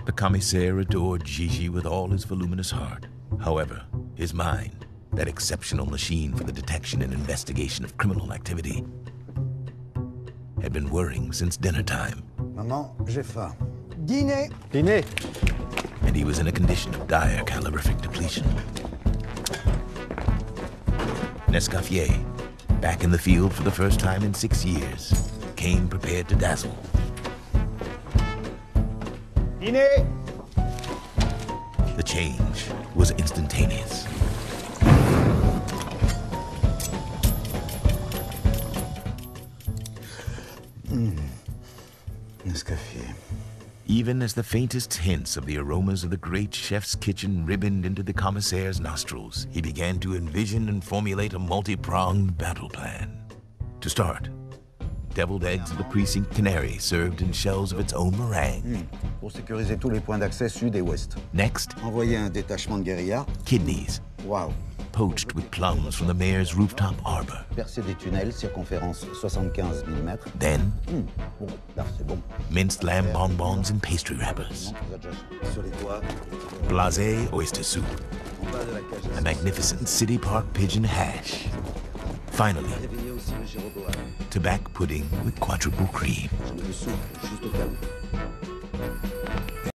The Commissaire adored Gigi with all his voluminous heart. However, his mind, that exceptional machine for the detection and investigation of criminal activity, had been whirring since dinner time. Maman, j'ai faim. Dîner. Dîner. And he was in a condition of dire calorific depletion. Nescaffier, back in the field for the first time in 6 years, came prepared to dazzle. Dîner. The change was instantaneous. Nescaffier. Even as the faintest hints of the aromas of the great chef's kitchen ribboned into the Commissaire's nostrils, he began to envision and formulate a multi-pronged battle plan. To start, deviled eggs of the precinct canary served in shells of its own meringue. Pour sécuriser tous les points d'accès sud et ouest. Next, Envoyer un détachement de guérilla. kidneys, Waouh. poached with plums from the mayor's rooftop arbor. Percer des tunnels, circonférence 75 mm. Then, Bon, là, c'est bon. minced lamb bonbons and pastry wrappers. Non, vous êtes déjà sur les toits. Blasé oyster soup. En bas de la cage. A magnificent City Park pigeon hash. Finally, Réveillez aussi le Jéroboam. tobacco pudding with quadruple cream. J'en ai le souffle juste au cas où.